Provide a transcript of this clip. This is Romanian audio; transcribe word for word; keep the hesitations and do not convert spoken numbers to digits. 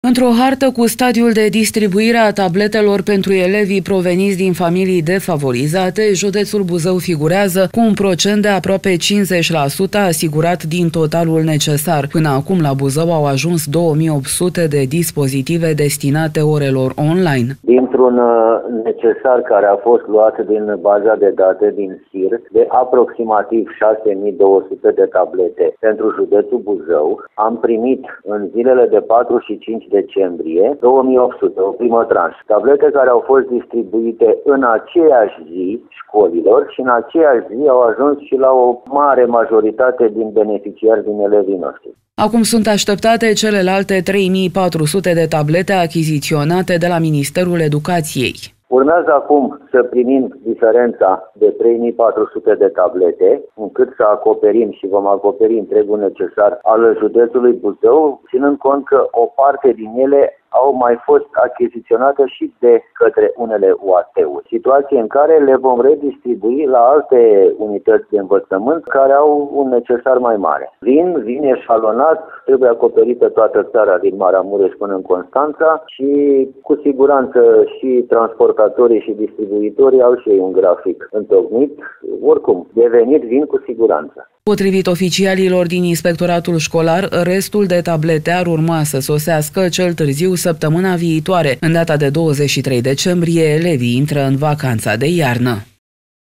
Într-o hartă cu stadiul de distribuire a tabletelor pentru elevii proveniți din familii defavorizate, județul Buzău figurează cu un procent de aproape cincizeci la sută asigurat din totalul necesar. Până acum la Buzău au ajuns două mii opt sute de dispozitive destinate orelor online. Dintr-un necesar care a fost luat din baza de date din S I R de aproximativ șase mii două sute de tablete pentru județul Buzău, am primit în zilele de patru și cinci decembrie două mii opt sute, o primă tranșă. Tablete care au fost distribuite în aceeași zi școlilor și în aceeași zi au ajuns și la o mare majoritate din beneficiari din elevii noștri. Acum sunt așteptate celelalte trei mii patru sute de tablete achiziționate de la Ministerul Educației. Urmează acum să primim diferența de trei mii patru sute de tablete, încât să acoperim și vom acoperi întregul necesar al județului Buzău, ținând cont că o parte din ele au mai fost achiziționate și de către unele U A T-uri, situație în care le vom redistribui la alte unități de învățământ care au un necesar mai mare. Vin, vin eșalonat, trebuie acoperită toată țara din Maramureș până în Constanța și cu siguranță și transportatorii și distribuitorii au și ei un grafic întocmit. Oricum, de venit vin cu siguranță. Potrivit oficialilor din Inspectoratul Școlar, restul de tablete ar urma să sosească cel târziu săptămâna viitoare. În data de douăzeci și trei decembrie, elevii intră în vacanța de iarnă.